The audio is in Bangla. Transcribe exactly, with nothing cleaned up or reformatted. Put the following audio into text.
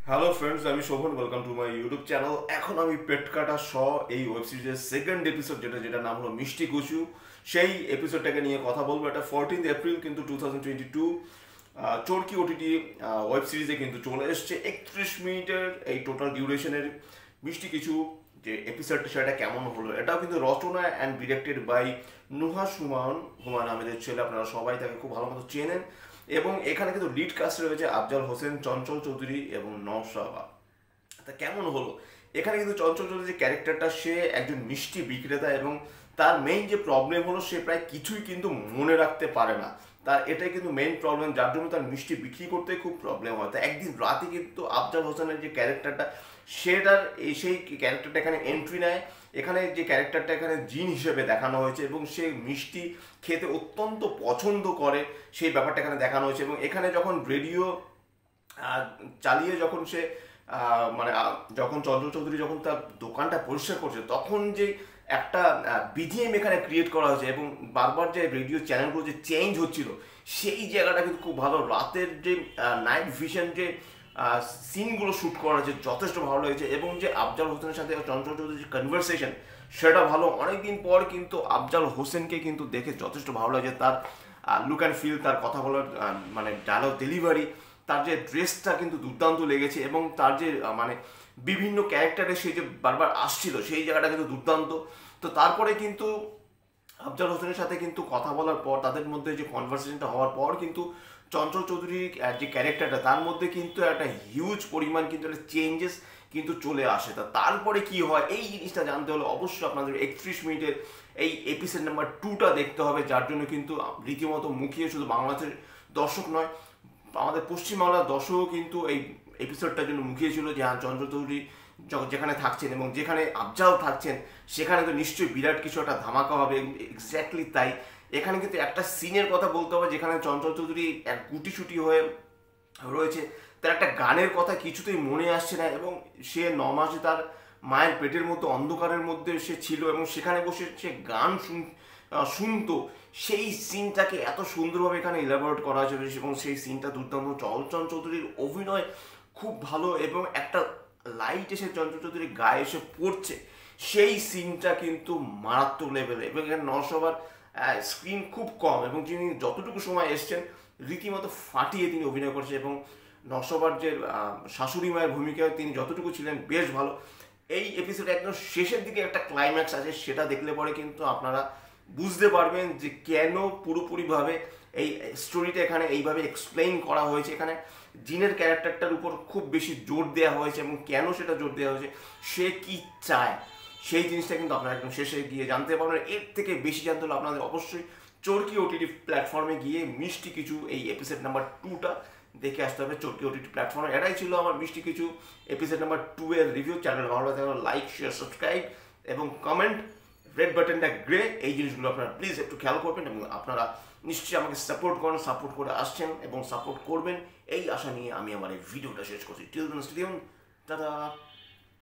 হ্যালো ফ্রেন্ডস, আমি Shovan. Welcome to my YouTube channel. এখন আমি পেট কাটা শ এই ওয়েব সিরিজের সেকেন্ড এপিসোড, যেটা যেটা নাম হলো মিষ্টি কুচু, সেই এপিসোডটাকে নিয়ে কথা বলবো। এটা ফোরটিন্থ এপ্রিল কিন্তু two thousand twenty two Chorki OTT web সিরিজে কিন্তু চলে এসছে। একত্রিশ মিনিটের এই টোটাল ডিউরেশনের মিষ্টি কিছু যে এপিসোডটা, সেটা কেমন হলো। এটাও কিন্তু রচনা and directed by Nuhash Humayun. Humayun আহমেদের ছেলে, আপনারা সবাই তাকে খুব ভালো মতো চেনেন। এবং এখানে কিন্তু লিড কাস্টে রয়েছে আফজাল হোসেন, চঞ্চল চৌধুরী এবং নওশাবা। তা কেমন হলো, এখানে কিন্তু চঞ্চল চৌধুরী যে ক্যারেক্টারটা, সে একজন মিষ্টি বিক্রেতা এবং তার মেইন যে প্রবলেম হলো, সে প্রায় কিছুই কিন্তু মনে রাখতে পারে না। তার এটাই কিন্তু মেইন প্রবলেম, যার জন্য তার মিষ্টি বিক্রি করতে খুব প্রবলেম হয়। তা একদিন রাতে কিন্তু আফজাল হোসেনের যে ক্যারেক্টারটা, সেটার এই সেই ক্যারেক্টারটা এখানে এন্ট্রি নেয়। এখানে যে ক্যারেক্টারটা এখানে জিন হিসেবে দেখানো হয়েছে এবং সে মিষ্টি খেতে অত্যন্ত পছন্দ করে, সেই ব্যাপারটা এখানে দেখানো হয়েছে। এবং এখানে যখন রেডিও চালিয়ে যখন সে মানে যখন চঞ্চল চৌধুরী যখন তার দোকানটা পরিষ্কার করছে, তখন যে একটা বিজিএম এখানে ক্রিয়েট করা হয়েছে এবং বারবার যে রেডিও চ্যানেলগুলো যে চেঞ্জ হচ্ছিল, সেই জায়গাটা কিন্তু খুব ভালো। রাতের যে নাইট ভিশন যে সিনগুলো শ্যুট করা হয়েছে, যথেষ্ট ভালো লেগেছে। এবং যে আফজাল হোসেনের সাথে চঞ্চল চৌধুরীর যে কনভারসেশন, সেটা ভালো। অনেকদিন পর কিন্তু আফজাল হোসেনকে কিন্তু দেখে যথেষ্ট ভালো লাগছে। তার লুক অ্যান্ড ফিল, তার কথা বলার মানে ডায়লগ ডেলিভারি, তার যে ড্রেসটা কিন্তু দুর্দান্ত লেগেছে। এবং তার যে মানে বিভিন্ন ক্যারেক্টারে সে যে বারবার আসছিল, সেই জায়গাটা কিন্তু দুর্দান্ত। তো তারপরে কিন্তু আফজাল হোসেনের সাথে কিন্তু কথা বলার পর, তাদের মধ্যে যে কনভারসেশনটা হওয়ার পর কিন্তু চঞ্চল চৌধুরীর যে ক্যারেক্টারটা, তার মধ্যে কিন্তু একটা হিউজ পরিমাণ কিন্তু একটা চেঞ্জেস কিন্তু চলে আসে। তা তারপরে কি হয়, এই জিনিসটা জানতে হলে অবশ্যই আপনাদের একত্রিশ মিনিটের এই এপিসোড নাম্বার টুটা দেখতে হবে, যার জন্য কিন্তু রীতিমতো মুখিয়ে শুধু বাংলাদেশের দর্শক নয়, আমাদের পশ্চিমবাংলার দর্শকও কিন্তু এই এপিসোডটার জন্য মুখিয়েছিল যে হ্যাঁ, চঞ্চল চৌধুরী যেখানে থাকছেন এবং যেখানে আফজাল থাকছেন, সেখানে তো নিশ্চয়ই বিরাট কিছু একটা ধামাকা হবে। এক্স্যাক্টলি তাই। এখানে কিন্তু একটা সিনের কথা বলতে হবে, যেখানে চঞ্চল চৌধুরী এক গুটিসুটি হয়ে রয়েছে। তার একটা গানের কথা কিছুতেই মনে আসছে না এবং সে ন মাসে তার মায়ের পেটের মধ্যে অন্ধকারের মধ্যে সে ছিল এবং সেখানে বসে সে গান শুন শুনতো। সেই সিনটাকে এত সুন্দরভাবে এখানে ইলাবোরেট করা হয়েছে এবং সেই সিনটা দুর্দান্ত। চঞ্চল চৌধুরীর অভিনয় খুব ভালো এবং একটা লাইট এসে চঞ্চল চৌধুরীর গায়ে এসে পড়ছে, সেই সিনটা কিন্তু মারাত্মক লেভেলে। এবং এখানে নওশাবার স্ক্রিন খুব কম এবং যিনি যতটুকু সময় এসছেন, রীতিমতো ফাটিয়ে তিনি অভিনয় করছেন। এবং নওশাবার যে শাশুড়ি মায়ের ভূমিকায় তিনি যতটুকু ছিলেন, বেশ ভালো। এই এপিসোডে একদম শেষের দিকে একটা ক্লাইম্যাক্স আছে, সেটা দেখলে পরে কিন্তু আপনারা বুঝতে পারবেন যে কেন পুরোপুরিভাবে এই স্টোরিটা এখানে এইভাবে এক্সপ্লেইন করা হয়েছে। এখানে জিনের ক্যারেক্টারটার উপর খুব বেশি জোর দেওয়া হয়েছে এবং কেন সেটা জোর দেওয়া হয়েছে, সে কি চায়, সেই জিনিসটা কিন্তু আপনারা একদম শেষে গিয়ে জানতে পারবেন। এর থেকে বেশি জানতে হলে আপনাদের অবশ্যই চরকি ওটিটি প্ল্যাটফর্মে গিয়ে মিষ্টি কিছু এই এপিসোড নাম্বার টুটা দেখে আসতে হবে চরকি ওটিটি প্ল্যাটফর্মে। এটাই ছিল আমার মিষ্টি কিছু এপিসোড নাম্বার টু এর রিভিউ। চ্যানেল ভালো লাগলে লাইক, শেয়ার, সাবস্ক্রাইব এবং কমেন্ট। রেড বাটনটা গ্রে, এই জিনিসগুলো আপনারা প্লিজ একটু খেয়াল করবেন এবং আপনারা নিশ্চয়ই আমাকে সাপোর্ট করেন, সাপোর্ট করে আসছেন এবং সাপোর্ট করবেন, এই আশা নিয়ে আমি আমার এই ভিডিওটা শেষ করছি। Till then, stay tuned, tata.